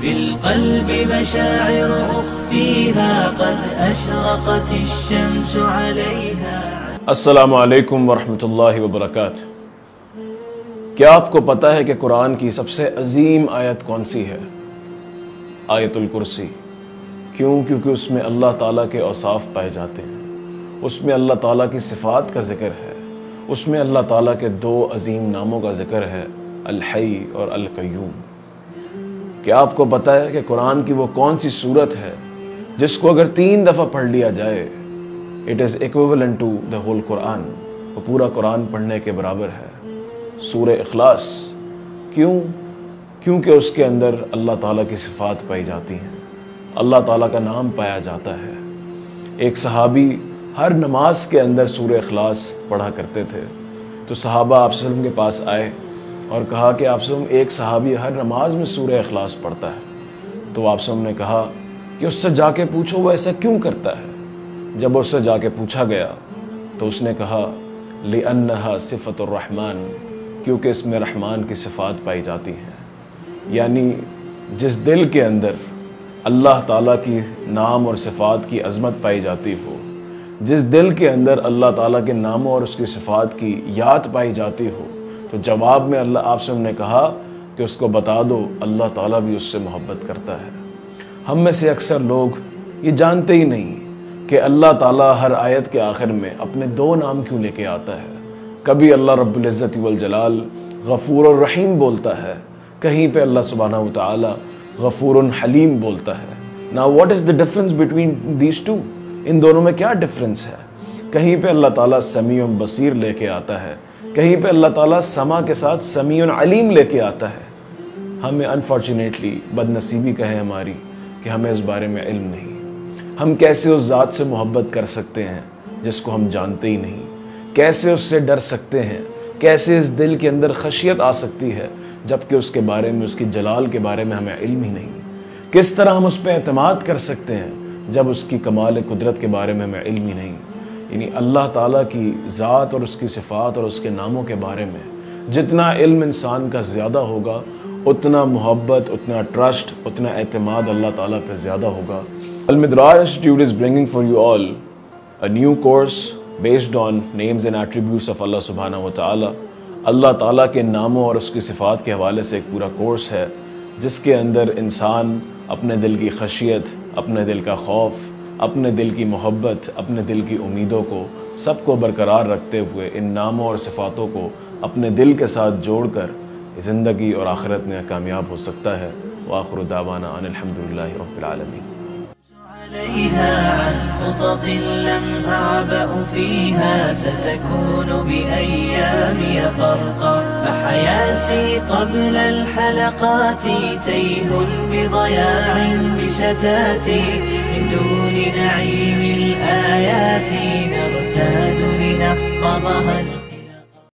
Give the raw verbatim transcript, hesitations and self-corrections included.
في القلب مشاعر أخفيها قد أشرقت الشمس عليها. السلام علیکم ورحمۃ اللہ وبرکاتہ. کیا آپ کو پتہ ہے کہ قرآن کی سب سے عظیم آیت کون سی ہے؟ آیت الکرسی. کیوں؟ کیونکہ اس میں اللہ تعالیٰ کے اوصاف پائے جاتے ہیں، اس میں اللہ تعالیٰ کی صفات کا ذکر ہے، اس میں اللہ تعالیٰ کے دو عظیم ناموں کا ذکر ہے، الحی اور القیوم. کیا آپ کو پتہ ہے کہ قرآن کی وہ کون سی سورت ہے جس کو اگر تین دفعہ پڑھ لیا جائے it is equivalent to the whole Quran, وہ پورا قرآن پڑھنے کے برابر ہے؟ سورہ اخلاص. کیوں؟ کیونکہ اس کے اندر اللہ تعالیٰ کی صفات پائی جاتی ہیں، اللہ تعالیٰ کا نام پایا جاتا ہے. ایک صحابی ہر نماز کے اندر سورہ اخلاص پڑھا کرتے تھے، تو صحابہ آپ صلی اللہ علیہ وسلم کے پاس آئے اور کہا کہ آپ صلی اللہ علیہ وسلم ایک صحابی ہر نماز میں سورہ اخلاص پڑھتا ہے. تو آپ صلی اللہ علیہ وسلم نے کہا کہ اس سے جا کے پوچھو وہ ایسا کیوں کرتا ہے. جب اس سے جا کے پوچھا گیا تو اس نے کہا لِأَنَّهَا صِفَةُ الرَّحْمَانِ، کیونکہ اس میں رحمان کی صفات پائی جاتی ہیں. یعنی جس دل کے اندر اللہ تعالیٰ کی نام اور صفات کی عظمت پائی جاتی ہو، جس دل کے اندر اللہ تعالیٰ کے ناموں اور اس کی صفات کی یاد پائی جاتی ہو، تو جواب میں اللہ آپ سے ہم نے کہا کہ اس کو بتا دو اللہ تعالیٰ بھی اس سے محبت کرتا ہے. ہم میں سے اکثر لوگ یہ جانتے ہی نہیں کہ اللہ تعالیٰ ہر آیت کے آخر میں اپنے دو نام کیوں لے کے آتا ہے. کبھی اللہ رب العزت والجلال غفور الرحیم بولتا ہے، کہیں پہ اللہ سبحانہ وتعالی غفور حلیم بولتا ہے. Now what is the difference between these two؟ ان دونوں میں کیا ڈفرنس ہے؟ کہیں پہ اللہ تعالیٰ سمیع بصیر لے کے آتا ہے، کہیں پہ اللہ تعالیٰ سما کے ساتھ سمیع علیم لے کے آتا ہے. ہمیں انفارچونیٹلی بد نصیبی کہیں ہماری کہ ہمیں اس بارے میں علم نہیں. ہم کیسے اس ذات سے محبت کر سکتے ہیں جس کو ہم جانتے ہی نہیں؟ کیسے اس سے ڈر سکتے ہیں؟ کیسے اس دل کے اندر خشیت آ سکتی ہے جبکہ اس کے بارے میں، اس کی جلال کے بارے میں ہمیں علم ہی نہیں؟ کس طرح ہم اس پہ اعتماد کر سکتے ہیں جب اس کی کمال قدرت کے بارے میں ہمیں علم ہی نہیں؟ یعنی اللہ تعالیٰ کی ذات اور اس کی صفات اور اس کے ناموں کے بارے میں جتنا علم انسان کا زیادہ ہوگا، اتنا محبت، اتنا ٹرسٹ، اتنا اعتماد اللہ تعالیٰ پہ زیادہ ہوگا. Al-Midraj Institute is bringing for you all a new course based on names and attributes of Allah subhanahu wa ta'ala. اللہ تعالیٰ کے ناموں اور اس کی صفات کے حوالے سے ایک پورا کورس ہے جس کے اندر انسان اپنے دل کی خشیت، اپنے دل کا خوف، اپنے دل کی محبت، اپنے دل کی امیدوں کو سب کو برقرار رکھتے ہوئے ان ناموں اور صفاتوں کو اپنے دل کے ساتھ جوڑ کر زندگی اور آخرت میں کامیاب ہو سکتا ہے. وآخر دعوانا ان الحمدللہ رب العالمین. عليها عن خطط لم أعبأ فيها ستكون بأيامي فرقا فحياتي قبل الحلقات تيه بضياع بشتاتي من دون نعيم الآيات نرتاد لنحفظها.